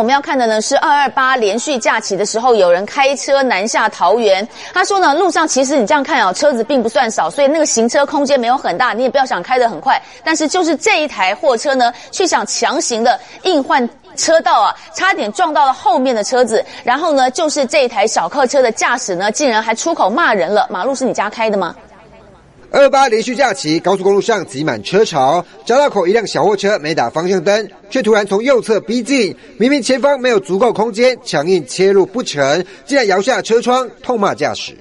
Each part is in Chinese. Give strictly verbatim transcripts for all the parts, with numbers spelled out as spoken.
我们要看的呢是二二八连续假期的时候，有人开车南下桃园。他说呢，路上其实你这样看啊，车子并不算少，所以那个行车空间没有很大，你也不要想开得很快。但是就是这一台货车呢，去想强行的硬换车道啊，差点撞到了后面的车子。然后呢，就是这一台小客车的驾驶呢，竟然还出口骂人了。马路是你家开的吗？ 二二八连续假期，高速公路上挤满车潮，匝道口一辆小货车没打方向灯，却突然从右侧逼近，明明前方没有足够空间，强硬切入不成，竟然摇下车窗，痛骂驾驶。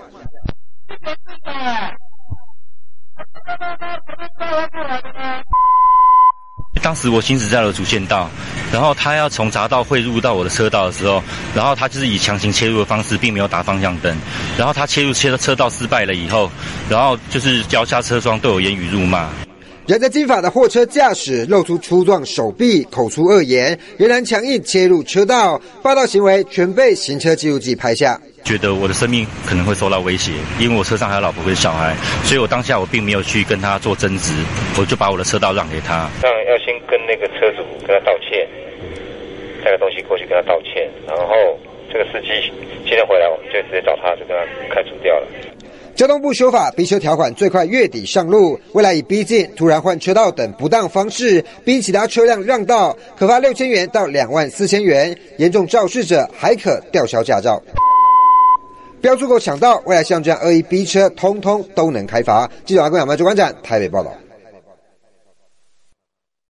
当时我行驶在了主线道，然后他要从匝道汇入到我的车道的时候，然后他就是以强行切入的方式，并没有打方向灯，然后他切入车车道失败了以后，然后就是摇下车窗对我言语辱骂。 染着金发的货车驾驶露出粗壮手臂，口出恶言，仍然强硬切入车道，霸道行为全被行车记录器拍下。 觉得我的生命可能会受到威胁，因为我车上还有老婆跟小孩，所以我当下我并没有去跟他做争执，我就把我的车道让给他。 当然要先跟那个车主跟他道歉，带个东西过去跟他道歉，然后这个司机今天回来我们就直接找他，就跟他开除掉了。 交通部修法逼车条款最快月底上路，未来以逼近、突然换车道等不当方式逼其他车辆让道，可罚六千元到两万四千元，严重肇事者还可吊销驾照。标出口抢道，未来像这样恶意逼车，通通都能开罚。记者阿公亚曼主观展台北报道。